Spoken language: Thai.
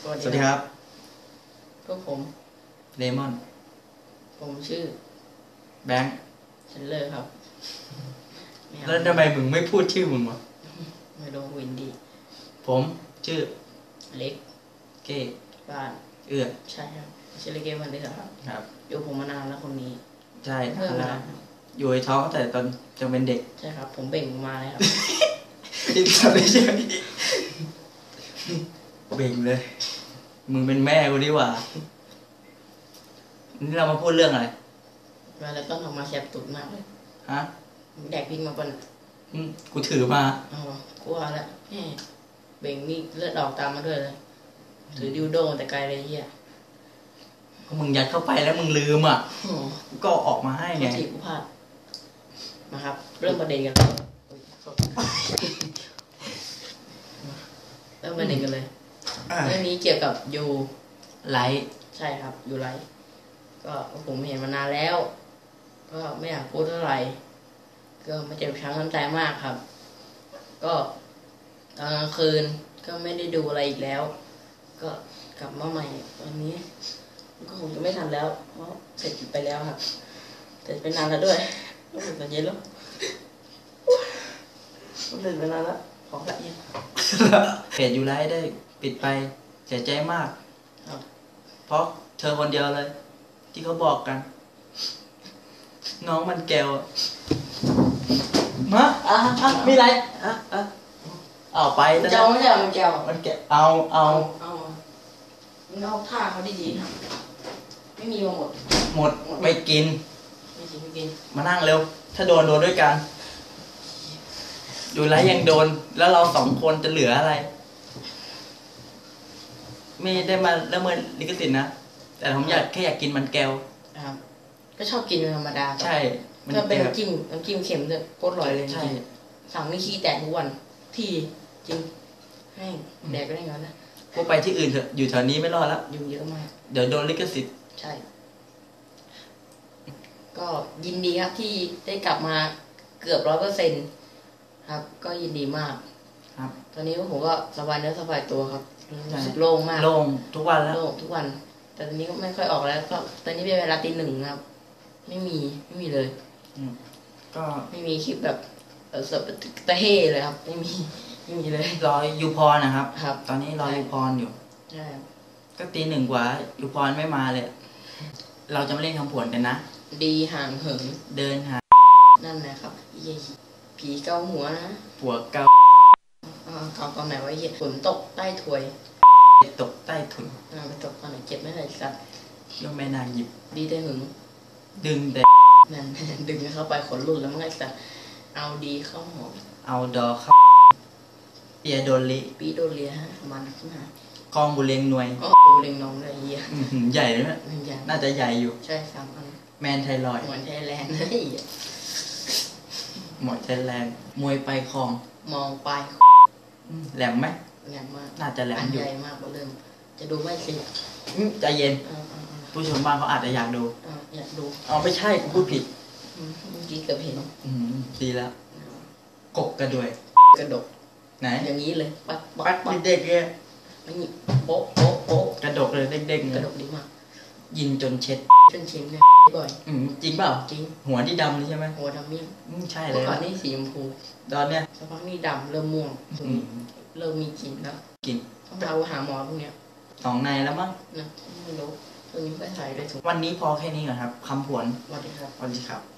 สวัสดีครับพวกผมเลมอนผมชื่อแบงค์เชลเลอร์ครับแล้วทำไมมึงไม่พูดชื่อมึงวะไม่รู้วินดี้ผมชื่อเล็กเก้บ้านใช่ครับชื่อเล็กเก้บ้านเล็กครับอยู่ผมมานานแล้วคนนี้ใช่เพิ่มนานอยู่ในท้องแต่ตอนยังเป็นเด็กใช่ครับผมเบ่งมาเลยครับติดสัตว์เลยใช่ไหมเบ่งเลยมึงเป็นแม่กูดีกว่านี่เรามาพูดเรื่องอะไรเวลาต้องทำมาแคบตุดมากเลยฮะแดกพริกมาปนกูถือมาอ๋อกลัวแล้วเบ่งนี่เลือดออกตามมาด้วยเลยถือดิวโดแต่ไกลเลยเฮียก็มึงยัดเข้าไปแล้วมึงลืมอ่ะก็ออกมาให้ไงที่กูพลาดมาครับเริ่มประเด็นกันเลยเริ่มประเด็นกันเลยเรื่องนี้เกี่ยวกับยูไลท์ใช่ครับยูไลท์ก็ผมเห็นมานานแล้วก็ไม่อยากพูดเท่าไหร่ก็ไม่เจ็บช้ำน้ำใจมากครับก็ตอนกลางคืนก็ไม่ได้ดูอะไรอีกแล้วก็กลับมาใหม่วันนี้ก็คงจะไม่ทันแล้วเพราะเสร็จไปแล้วครับเสร็จไปนานแล้วด้วยต้องถึงตอนเย็นแล้วต้องเสร็จไปนานแล้วขอละเอียดเพจยูไลท์ได้ปิดไปเสียใจมากเพราะเธอคนเดียวเลยที่เขาบอกกันน้องมันแก้วมามีอะไรเอาไปมันแก้วไม่ใช่มันแก้วมันแก้วเอามึงเอาท่าเขาดีๆนะไม่มีมาหมดไม่กินไม่กินมานั่งเร็วถ้าโดนด้วยกันอยู่ไรยังโดนแล้วเราสองคนจะเหลืออะไรไม่ได้มาละเมิดลิขสิทธิ์นะแต่ผมแค่อยากกินมันแก้วครับก็ชอบกินธรรมดาใช่ถ้าเป็นน้ำจิ้มเค็มจะโคตรอร่อยเลยใช่สั่งนี่ขี้แตกทุกวันที่จริงให้แดกก็ได้งั้นนะพวกไปที่อื่นเถอะอยู่แถวนี้ไม่รอดแล้วยุ่งเยอะมากเดี๋ยวโดนลิขสิทธิ์ใช่ก็ยินดีครับที่ได้กลับมาเกือบ100%ครับก็ยินดีมากครับตอนนี้ผมก็สบายเนื้อสบายตัวครับรู้สึกโล่งมากโล่งทุกวันแล้วโล่งทุกวันแต่ตอนนี้ก็ไม่ค่อยออกแล้วก็ตอนนี้เป็นเวลาตี 1ครับไม่มีเลยก็ไม่มีคลิปแบบสดตะเฮ่เลยครับไม่มีเลยรอยูพรนะครับครับตอนนี้รอยูพรอยู่ใช่ก็ตี 1กว่ายูพรไม่มาเลยเราจะไม่เล่นคำผวนกันนะดีห่างเหินเดินหานั่นแหละครับผีเกาหัวนะผัวเกาตอนไหนวะฝนตกใต้ถวยตกใต้ถุนไปตกตอนไหนเจ็บไม่ไหนสัตว์ยกแม่นางหยิบดีได้หึงดึงแต่นั่นดึงเข้าไปขนหลุดแล้วมันไงสัตว์เอาดีเข้าหอมเอาดอเข้าเปียโดลิปีโดเลียฮะมันขึ้นมากองบุเรงหน่วยบุเรงน้องเลยเฮียใหญ่เลยนะน่าจะใหญ่อยู่ใช่3 อันแมนไทรอยหมอนไทยแลนด์เฮ้ยหมอนไทยแลนด์มวยไปคลองมองไปแหลมไหมแหลมมากน่าจะแหลมอยู่ใหญ่มากเริ่มจะดูไม่สิใจเย็นผู้ชมบ้างเขาอาจจะอยากดูไม่ใช่กูพูดผิดเมื่อกี้เกือบเห็นดีแล้วกบกระด้วยกระดกไหนอย่างนี้เลยปัดเด็กเลยไม่หยิบโป๊ะกระดกเลยเด็กๆกระดกดีมากยินจนเช็ดเนี่ยบ่อยจริงเปล่าจริงหัวที่ดำนี่ใช่ไหมหัวดำนี่ใช่เลยก่อนนี่สีชมพูตอนเนี้ยสักพักนี่ดำเริ่มม่วงเริ่มมีกลิ่นแล้วกลิ่นต้องเอาหาหมอพวกเนี้ย 2 ในแล้วมั้งนะไม่รู้ตัวนี้ก็ใส่ได้ถูกวันนี้พอแค่นี้ก่อนครับคำผวนสวัสดีครับสวัสดีครับ